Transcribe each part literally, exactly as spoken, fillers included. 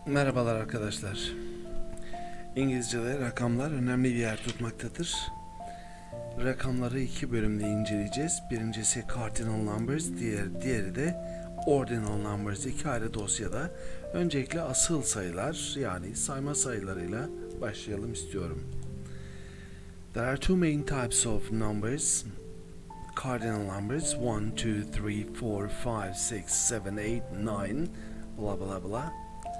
Merhabalar arkadaşlar. İngilizce'de rakamlar önemli bir yer tutmaktadır. Rakamları iki bölümde inceleyeceğiz. Birincisi cardinal numbers, diğer, diğeri de ordinal numbers. İki ayrı dosyada. Öncelikle asıl sayılar, yani sayma sayılarıyla başlayalım istiyorum. There are two main types of numbers. Cardinal numbers one, two, three, four, five, six, seven, eight, nine, bla bla bla.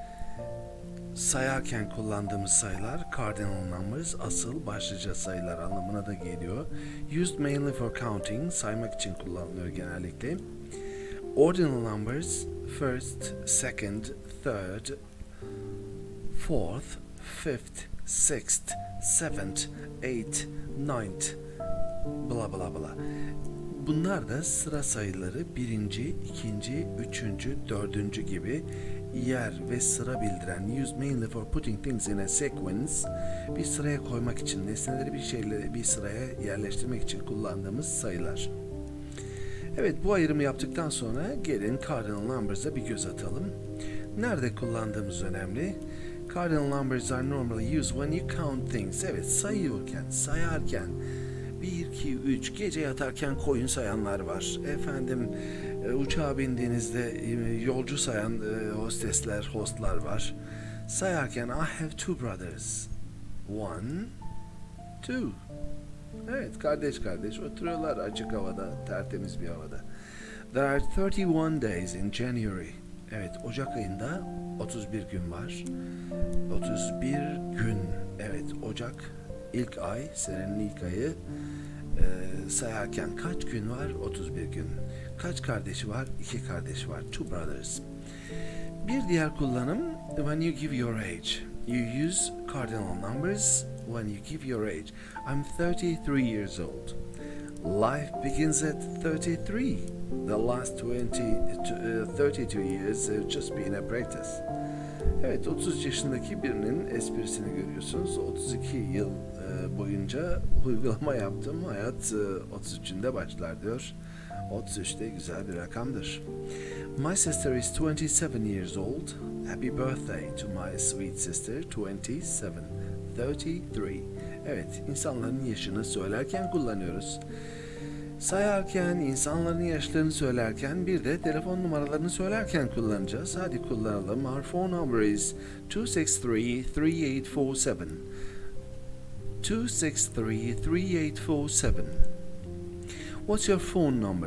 Sayarken kullandığımız sayılar cardinal numbers, asıl başlıca sayılar anlamına da geliyor. Used mainly for counting, saymak için kullanılıyor genellikle. Ordinal numbers, first, second, third, fourth, fifth, sixth, seventh, eighth, ninth, bla bla bla. Bunlar da sıra sayıları birinci, ikinci, üçüncü, dördüncü gibi yer ve sıra bildiren, used mainly for putting things in a sequence, bir sıraya koymak için, nesneleri bir şeyle bir sıraya yerleştirmek için kullandığımız sayılar. Evet, bu ayrımı yaptıktan sonra gelin cardinal numbers'a bir göz atalım. Nerede kullandığımız önemli. Cardinal numbers are normally used when you count things. Evet, sayıyorken, sayarken, bir, iki, üç, gece yatarken koyun sayanlar var. Efendim, uçağa bindiğinizde yolcu sayan hostesler, hostlar var. Sayarken I have two brothers. One, two. Evet, kardeş kardeş oturuyorlar açık havada, tertemiz bir havada. There are thirty-one days in January. Evet, Ocak ayında otuz bir gün var. otuz bir gün. Evet, Ocak ilk ay, senenin ilk ayı. Ee, sayarken kaç gün var? otuz bir gün. Kaç kardeşi var? iki kardeş var. Two brothers. Bir diğer kullanım, when you give your age. You use cardinal numbers when you give your age. I'm thirty-three years old. Life begins at thirty-three. The last twenty, uh, thirty-two years have just been a practice. Evet, otuz yaşındaki birinin esprisini görüyorsunuz. otuz iki yıl e, boyunca uygulama yaptım. Hayat e, otuz üçünde başlar diyor. otuz üç de güzel bir rakamdır. My sister is twenty-seven years old. Happy birthday to my sweet sister, twenty-seven. thirty-three. Evet, insanların yaşını söylerken kullanıyoruz. Sayarken, insanların yaşlarını söylerken, bir de telefon numaralarını söylerken kullanacağız. Hadi kullanalım. Our phone number is two six three, three eight four seven. two six three, three eight four seven. What's your phone number?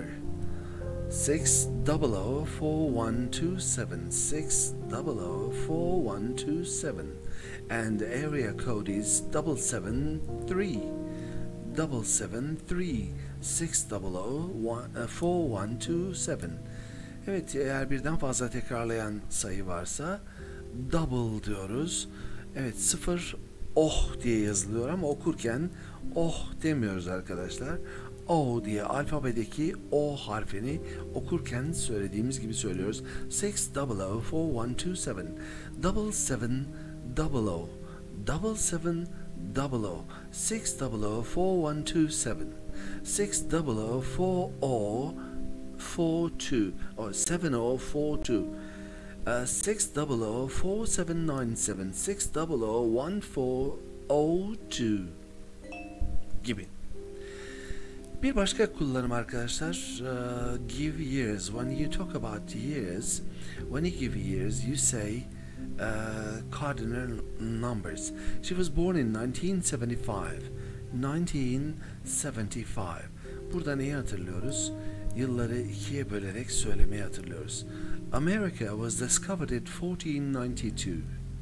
six zero zero four one two seven. six zero zero four one two seven. And the area code is seven seven three. seven seven three. six zero zero four one two seven. Evet, eğer birden fazla tekrarlayan sayı varsa double diyoruz. Evet, sıfır oh diye yazılıyor ama okurken oh demiyoruz arkadaşlar. O diye alfabedeki O harfini okurken söylediğimiz gibi söylüyoruz. six zero zero four one two seven. seven seven zero zero. seven seven zero zero. six zero zero four one two seven. six zero zero four zero four two or seven zero four two. Uh, six zero zero four seven nine seven. six zero zero one four zero two gibi. Bir başka kullanım arkadaşlar, uh, give years. When you talk about years, when you give years, you say uh, cardinal numbers. She was born in nineteen seventy-five. nineteen seventy-five. Burada neyi hatırlıyoruz? Yılları ikiye bölerek söylemeyi hatırlıyoruz. America was discovered in fourteen ninety-two.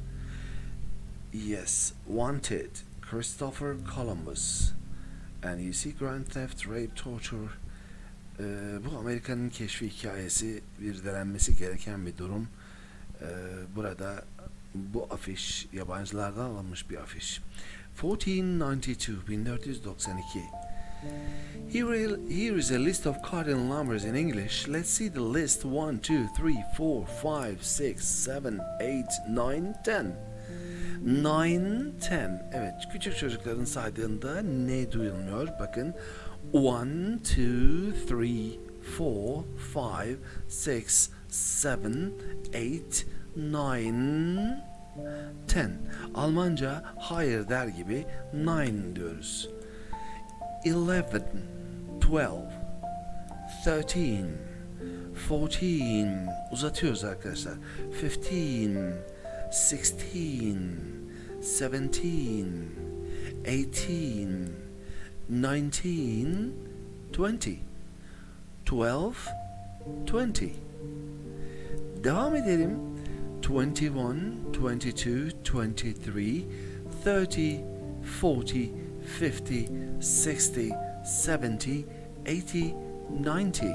Yes, wanted, Christopher Columbus. And you see, grand theft, rape, torture. Ee, bu Amerika'nın keşfi hikayesi, bir denenmesi gereken bir durum. Ee, burada bu afiş yabancılardan alınmış bir afiş. fourteen ninety-two, bin dört yüz doksan iki. Here, here is a list of cardinal numbers in English. Let's see the list. one, two, three, four, five, six, seven, eight, nine, ten. nine, ten. Evet, küçük çocukların saydığında ne duyulmuyor? Bakın. one, two, three, four, five, six, seven, eight, nine, ten. Almanca hayır der gibi nine diyoruz. eleven, twelve, thirteen, fourteen. Uzatıyoruz arkadaşlar. fifteen, sixteen, seventeen, eighteen, nineteen, twenty. twelve, twenty. Devam edelim. twenty-one, twenty-two, twenty-three, thirty, forty, fifty, sixty, seventy, eighty, ninety.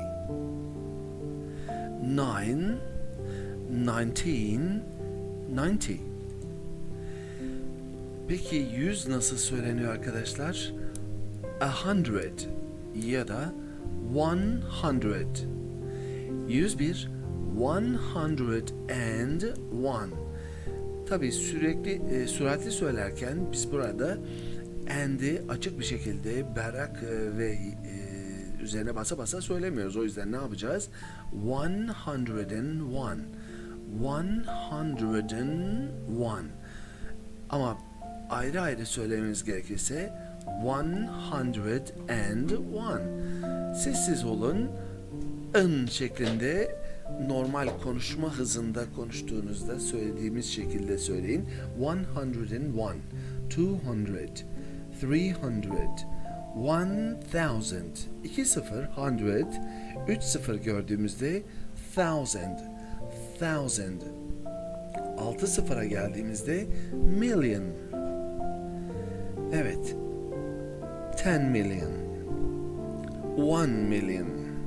nine, nineteen, ninety. Peki yüz nasıl söyleniyor arkadaşlar? A hundred ya da one hundred. yüz bir, one hundred and one. Tabii sürekli e, süratli söylerken biz burada and'i açık bir şekilde berrak e, ve e, üzerine basa basa söylemiyoruz. O yüzden ne yapacağız? one hundred and one. one hundred and one. Ama ayrı ayrı söylememiz gerekirse one hundred and one. Sessiz olun. N şeklinde normal konuşma hızında konuştuğunuzda söylediğimiz şekilde söyleyin. one hundred and one, two hundred, three hundred, one thousand. iki sıfır, hundred, üç sıfır gördüğümüzde thousand, thousand. altı sıfıra geldiğimizde million. Evet. ten million. one million.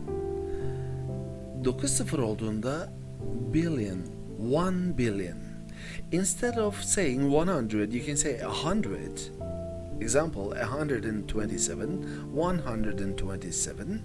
dokuz sıfır olduğunda billion, one billion. Instead of saying one hundred, you can say a hundred. Example, a hundred and twenty-seven, one hundred and twenty-seven.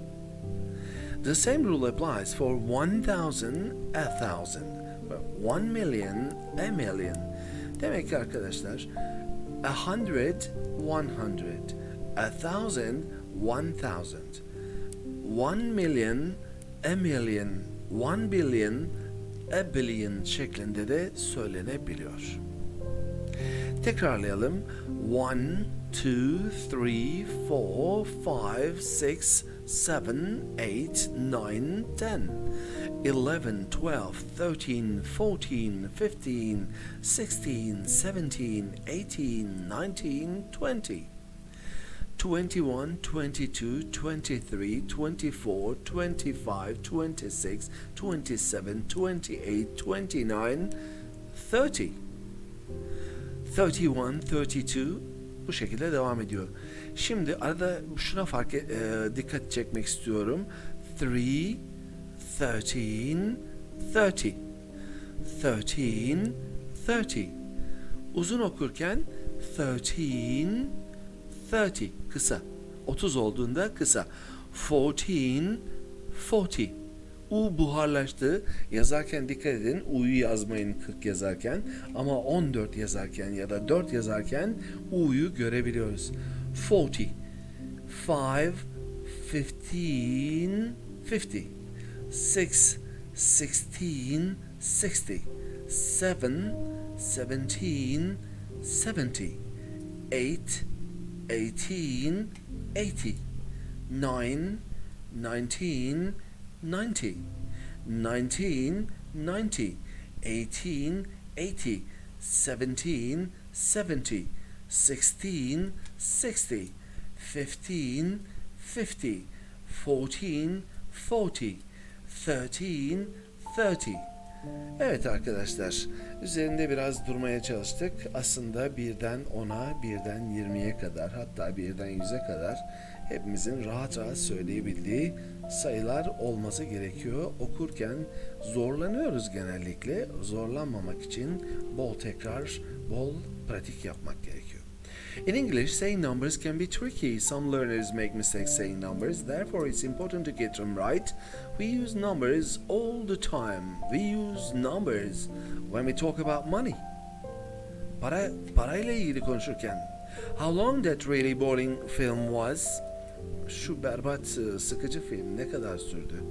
The same rule applies for one thousand, a thousand. one million, a million. Demek ki arkadaşlar, a hundred, one hundred. A thousand, one thousand. One million, a million, one billion, a billion şeklinde de söylenebiliyor. Tekrarlayalım. one, two, three, four, five, six, seven, eight, nine, ten. eleven, twelve, thirteen, fourteen, fifteen, sixteen, seventeen, eighteen, nineteen, twenty. twenty-one, twenty-two, twenty-three, twenty-four, twenty-five, twenty-six, twenty-seven, twenty-eight, twenty-nine, thirty. thirty-one, thirty-two bu şekilde devam ediyor. Şimdi arada şuna fark e, dikkat çekmek istiyorum. three, thirteen, thirty. thirteen, thirty. Uzun okurken thirteen, thirty kısa. otuz olduğunda kısa. fourteen, forty. U buharlaştı. Yazarken dikkat edin. U'yu yazmayın kırk yazarken. Ama on dört yazarken ya da dört yazarken U'yu görebiliyoruz. forty. five, fifteen, fifty. six, sixteen, sixty. seven, seventeen, seventy. eight, eighteen, eighty. nine, nineteen, ninety. nineteen, ninety. eighteen, eighty. seventeen, seventy. sixteen, sixty. fifteen, fifty. fourteen, forty. thirteen, thirty. Evet arkadaşlar, üzerinde biraz durmaya çalıştık. Aslında birden ona, birden yirmiye kadar, hatta birden yüze kadar hepimizin rahat rahat söyleyebildiği sayılar olması gerekiyor. Okurken zorlanıyoruz genellikle. Zorlanmamak için bol tekrar, bol pratik yapmak gerekiyor. In English, saying numbers can be tricky. Some learners make mistakes saying numbers, therefore it's important to get them right. We use numbers all the time. We use numbers when we talk about money. Para, parayla ilgili konuşurken. How long that really boring film was? Şu berbat, sıkıcı film ne kadar sürdü?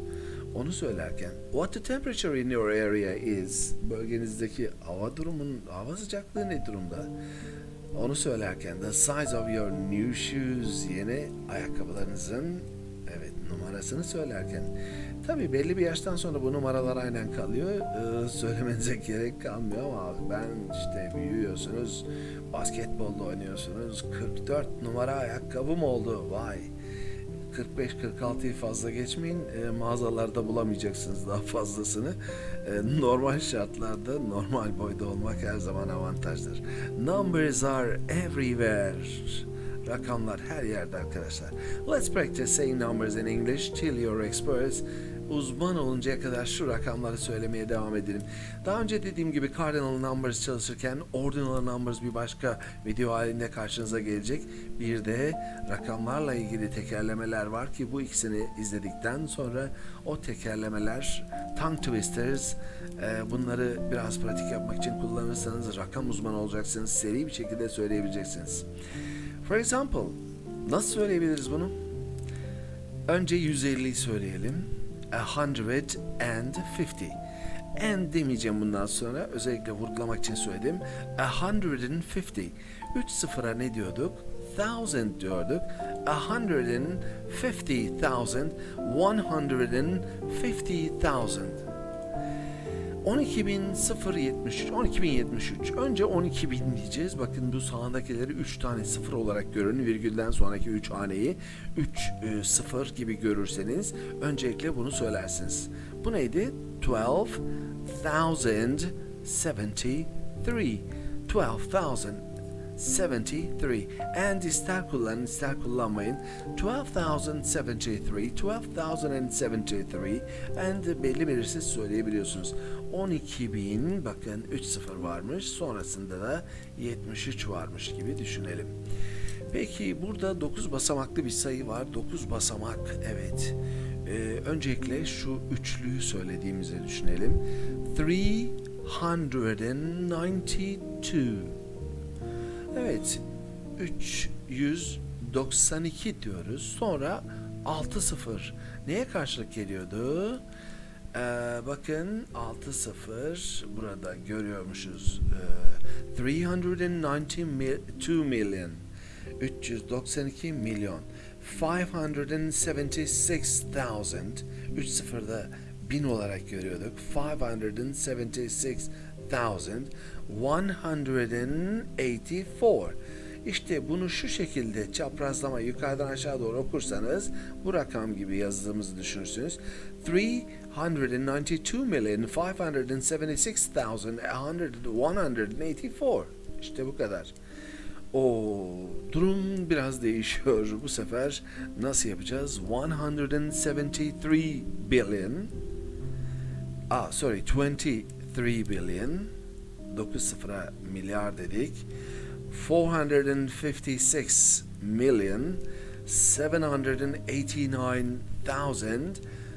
Onu söylerken what the temperature in your area is, bölgenizdeki hava durumun, hava sıcaklığı ne durumda? Onu söylerken the size of your new shoes, yeni ayakkabılarınızın evet numarasını söylerken, tabi belli bir yaştan sonra bu numaralar aynen kalıyor, ee, söylemenize gerek kalmıyor ama ben işte büyüyorsunuz, basketbolda oynuyorsunuz, kırk dört numara ayakkabım oldu, vay, kırk beş kırk altıyı fazla geçmeyin, e, mağazalarda bulamayacaksınız daha fazlasını. E, normal şartlarda normal boyda olmak her zaman avantajdır. Numbers are everywhere. Rakamlar her yerde arkadaşlar. Let's practice saying numbers in English till you're experts. Uzman oluncaya kadar şu rakamları söylemeye devam edelim. Daha önce dediğim gibi cardinal numbers çalışırken ordinal numbers bir başka video halinde karşınıza gelecek. Bir de rakamlarla ilgili tekerlemeler var ki bu ikisini izledikten sonra o tekerlemeler, tongue twisters, e, bunları biraz pratik yapmak için kullanırsanız rakam uzmanı olacaksınız. Seri bir şekilde söyleyebileceksiniz. For example, nasıl söyleyebiliriz bunu? Önce yüz elliyi söyleyelim. a hundred fifty. And demeyeceğim bundan sonra. Özellikle vurgulamak için söyledim. a hundred fifty. Üç sıfıra ne diyorduk? Thousand diyorduk. a hundred fifty thousand. one hundred fifty thousand. on iki bin yetmiş üç. on iki bin yetmiş üç. Önce on iki bin diyeceğiz. Bakın bu sağındakileri üç tane sıfır olarak görün. Virgülden sonraki üç haneyi üç e, sıfır gibi görürseniz öncelikle bunu söylersiniz. Bu neydi? twelve thousand seventy-three. twelve thousand seventy-three. And ister kullanın ister kullanmayın. twelve thousand seventy-three, twelve thousand seventy-three and belli belirsiz söyleyebiliyorsunuz. on iki bin, bakın üç sıfır varmış, sonrasında da yetmiş üç varmış gibi düşünelim. Peki burada dokuz basamaklı bir sayı var. dokuz basamak, evet. Ee, öncelikle şu üçlüyü söylediğimizi düşünelim. three hundred ninety-two. Evet, üç yüz doksan iki diyoruz. Sonra altı sıfır. Neye karşılık geliyordu? Ee, bakın altı sıfır burada görüyormuşuz. Ee, three hundred ninety-two million. üç yüz doksan iki milyon. five hundred seventy-six thousand. üç sıfırda bin olarak görüyorduk. five hundred seventy-six thousand one hundred eighty-four. İşte bunu şu şekilde çaprazlama yukarıdan aşağı doğru okursanız bu rakam gibi yazdığımızı düşünürsünüz. three hundred ninety-two million five hundred seventy-six thousand one hundred eighty-four. İşte bu kadar. O durum biraz değişiyor. Bu sefer nasıl yapacağız? one hundred seventy-three billion. Ah, sorry, twenty-three billion. dokuz sıfıra milyar dedik. four hundred fifty-six million seven hundred eighty-nine thousand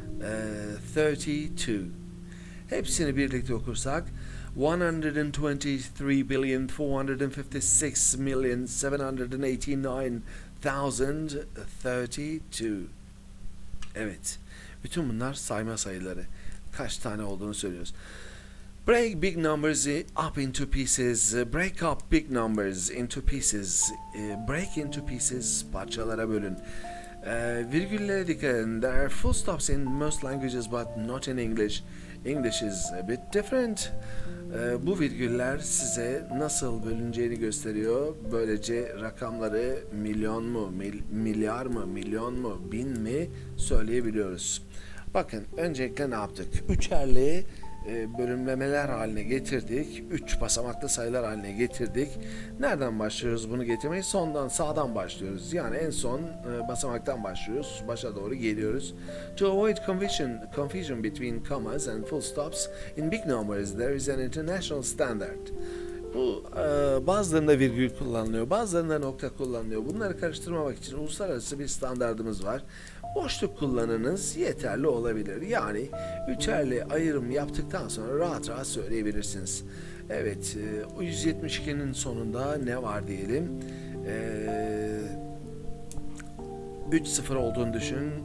thirty-two. Hepsini birlikte okursak one hundred twenty-three billion four hundred fifty-six million seven hundred eighty-nine thousand thirty-two. Evet. Bütün bunlar sayma sayıları. Kaç tane olduğunu söylüyoruz. Break big numbers up into pieces. Break up big numbers into pieces. Break into pieces. Parçalara bölün. Uh, virgüllere dikkat edin. There are full stops in most languages but not in English. English is a bit different. Uh, bu virgüller size nasıl bölüneceğini gösteriyor. Böylece rakamları milyon mu, mil, milyar mı, milyon mu, bin mi söyleyebiliyoruz. Bakın öncelikle ne yaptık? Üçerli e, bölümlemeler haline getirdik. Üç basamaklı sayılar haline getirdik. Nereden başlıyoruz bunu getirmeyi? Sondan, sağdan başlıyoruz. Yani en son e, basamaktan başlıyoruz. Başa doğru geliyoruz. To avoid confusion, confusion between commas and full stops in big numbers, there is an international standard. Bu e, bazılarında virgül kullanılıyor, bazılarında nokta kullanılıyor. Bunları karıştırmamak için uluslararası bir standardımız var. Boşluk kullanınız yeterli olabilir. Yani üçerli ayrım yaptıktan sonra rahat rahat söyleyebilirsiniz. Evet, e, yüz yetmiş ikinin sonunda ne var diyelim? E, üç sıfır olduğunu düşün.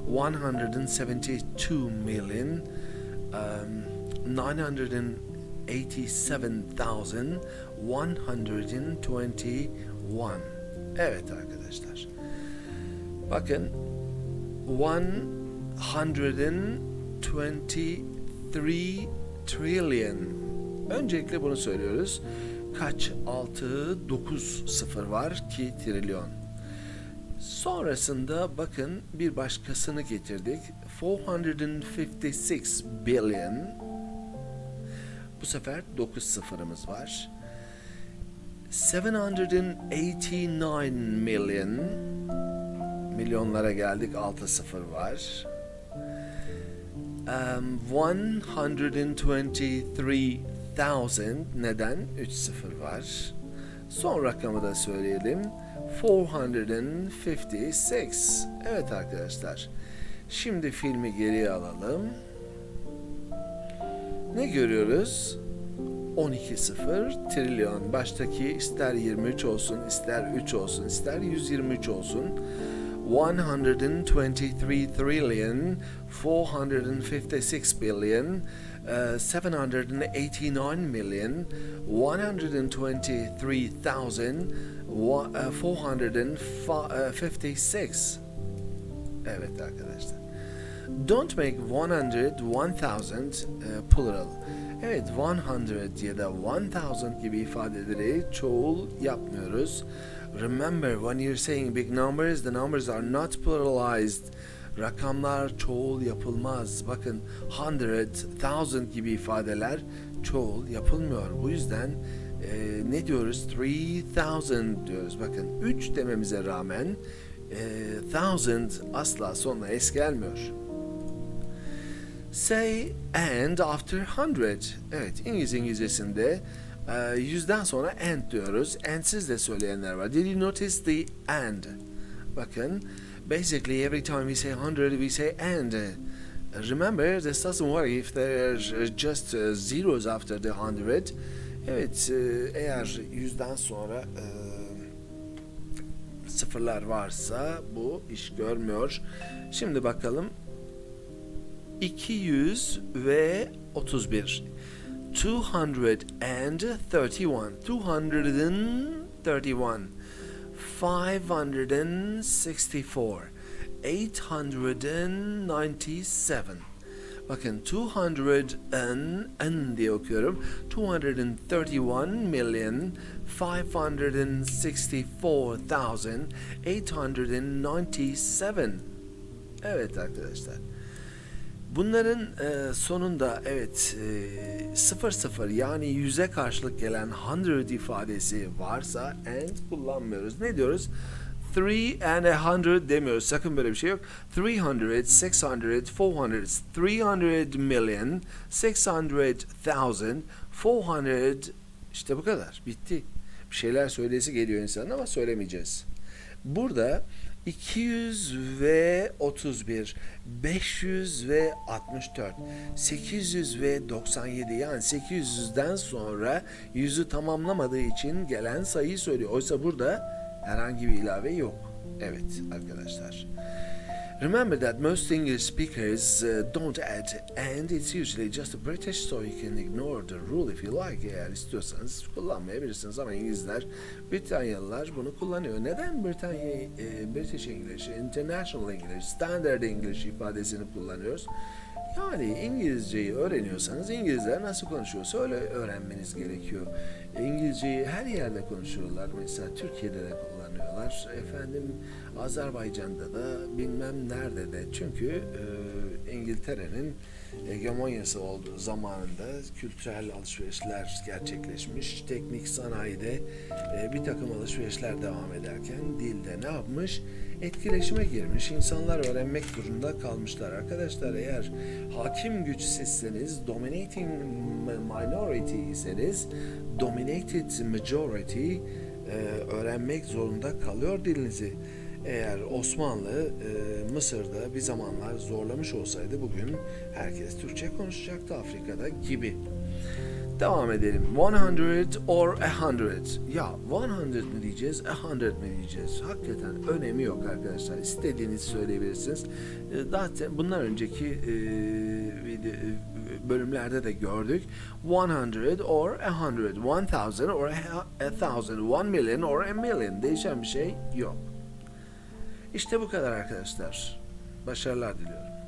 one hundred seventy-two million um, nine hundred eighty-seven thousand one hundred twenty-one. Evet arkadaşlar. Bakın one hundred twenty-three trillion. Öncelikle bunu söylüyoruz. Kaç? altı, dokuz sıfır var ki trilyon. Sonrasında bakın bir başkasını getirdik. four hundred fifty-six billion. Bu sefer dokuz sıfırımız var. seven hundred eighty-nine million. Milyonlara geldik. altı sıfır var. Um, one hundred twenty-three thousand. Neden? üç sıfır var. Son rakamı da söyleyelim. four hundred fifty-six. Evet arkadaşlar. Şimdi filmi geriye alalım. Ne görüyoruz? on iki sıfır trilyon. Baştaki ister yirmi üç olsun, ister üç olsun, ister yüz yirmi üç olsun. one hundred twenty-three trillion four hundred fifty-six billion uh, seven hundred eighty-nine million one hundred twenty-three thousand four hundred fifty-six. Evet arkadaşlar. Don't make one hundred, one thousand uh, plural. Evet, one hundred ya da one thousand gibi ifadeleri çoğul yapmıyoruz. Remember, when you're saying big numbers, the numbers are not pluralized. Rakamlar çoğul yapılmaz. Bakın, hundred, thousand gibi ifadeler çoğul yapılmıyor. Bu yüzden e, ne diyoruz? three thousand diyoruz. Bakın, üç dememize rağmen e, thousand asla sonuna es gelmiyor. Say and after hundred. Evet, İngiliz İngilizcesinde e, yüzden sonra and diyoruz. And'siz de söyleyenler var. Did you notice the and? Bakın, basically every time we say hundred, we say and. Remember, this doesn't work if there's just uh, zeros after the hundred. Evet, e, eğer yüzden sonra e, sıfırlar varsa bu iş görmüyor. Şimdi bakalım. iki yüz ve otuz bir. two hundred thirty-one. two hundred thirty-one. five hundred sixty-four. eight hundred ninety-seven. Bakın two hundred and, and diye okuyorum. two hundred thirty-one million five hundred sixty-four thousand eight hundred ninety-seven. Evet arkadaşlar. Bunların e, sonunda evet e, sıfır sıfır yani yüze karşılık gelen hundred ifadesi varsa and kullanmıyoruz. Ne diyoruz? three and a hundred demiyoruz. Sakın böyle bir şey yok. three hundred, six hundred, four hundred, three hundred million, six hundred thousand, four hundred. İşte bu kadar. Bitti. Bir şeyler söylesi geliyor insanın ama söylemeyeceğiz. Burada iki yüz ve otuz bir, beş yüz ve altmış dört, sekiz yüz ve doksan yedi, yani sekiz yüzden sonra yüzü tamamlamadığı için gelen sayıyı söylüyor. Oysa burada herhangi bir ilave yok. Evet arkadaşlar. Remember that most English speakers uh, don't add and, it's usually just a British, so you can ignore the rule if you like. Eğer istiyorsanız kullanmayabilirsiniz ama İngilizler, Britanyalılar bunu kullanıyor. Neden Britanya, e, British English, International English, Standard English ifadesini kullanıyoruz? Yani İngilizceyi öğreniyorsanız İngilizler nasıl konuşuyorsa öyle öğrenmeniz gerekiyor. İngilizceyi her yerde konuşuyorlar. Mesela Türkiye'de de kullanıyorlar. Efendim Azerbaycan'da da bilmem nerede de. Çünkü e, İngiltere'nin hegemonyası olduğu zamanında kültürel alışverişler gerçekleşmiş. Teknik sanayide e, bir takım alışverişler devam ederken dilde ne yapmış? Etkileşime girmiş. İnsanlar öğrenmek durumunda kalmışlar. Arkadaşlar eğer hakim güç sizseniz, dominating minority iseniz, dominated majority e, öğrenmek zorunda kalıyor dilinizi. Eğer Osmanlı e, Mısır'da bir zamanlar zorlamış olsaydı bugün herkes Türkçe konuşacaktı Afrika'da gibi. Devam edelim. one hundred or a hundred. Ya one hundred mi diyeceğiz, a hundred mi diyeceğiz? Hakikaten önemi yok arkadaşlar. İstediğinizi söyleyebilirsiniz. Zaten bundan önceki e, video, bölümlerde de gördük. one hundred or a hundred, one thousand or a, a thousand, one million or a million. Değişen bir şey yok. İşte bu kadar arkadaşlar. Başarılar diliyorum.